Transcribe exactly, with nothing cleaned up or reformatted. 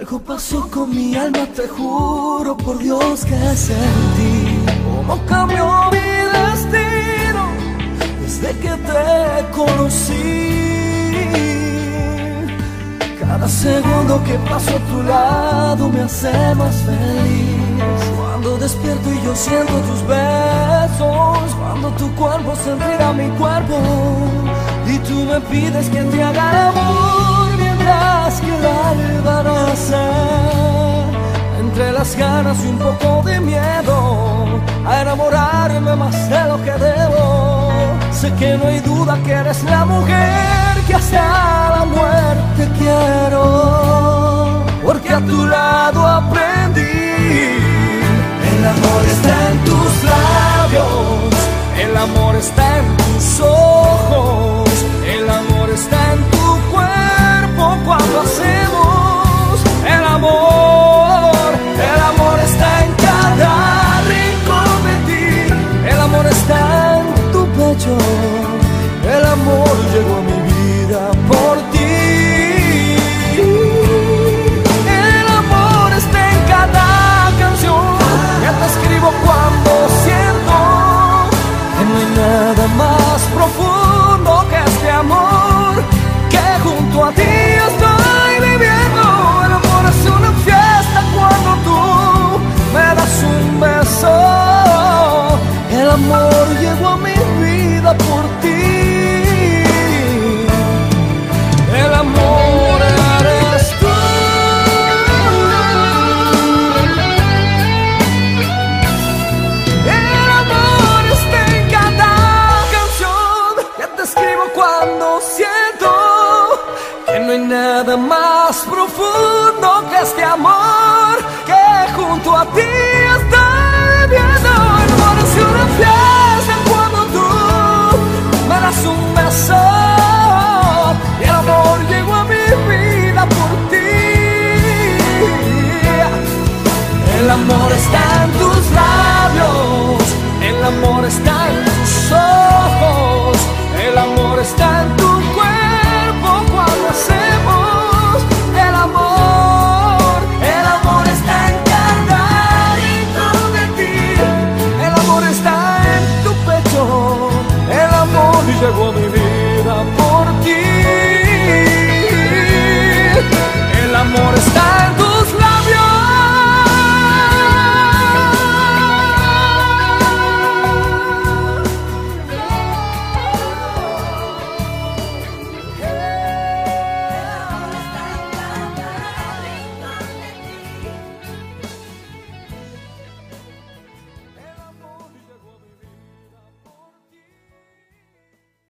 Algo pasó con mi alma, te juro por Dios que sentí cómo cambió mi destino desde que te conocí. Cada segundo que paso a tu lado me hace más feliz. Cuando despierto y yo siento tus besos, cuando tu cuerpo se entrega a mi cuerpo y tú me pides que te haga el amor mientras que el alba nace. Entre las ganas y un poco de miedo a enamorarme más de lo que debo. Sé que no hay duda que eres la mujer que hasta la muerte quiero, porque a tu lado aprendí. El amor está en tus labios, el amor está en tus ojos, el amor está en tu cuerpo cuando hacemos el amor. El amor está en cada rincón de ti, el amor está en tu pecho, el amor llegó a mi vida por ti. El amor está en cada canción que te escribo cuando siento que no hay nada más profundo que este amor que junto a ti estoy viviendo. El amor es una fiesta cuando tú me das un beso. El amor llegó a mi vida por ti. El amor eres tú. El amor está en cada canción que te escribo cuando siento que no hay nada más profundo que este amor que junto a ti estoy viendo. El amor es una fiesta cuando tú me das un beso. Y el amor llegó a mi vida por ti. El amor está en tus labios, el amor está en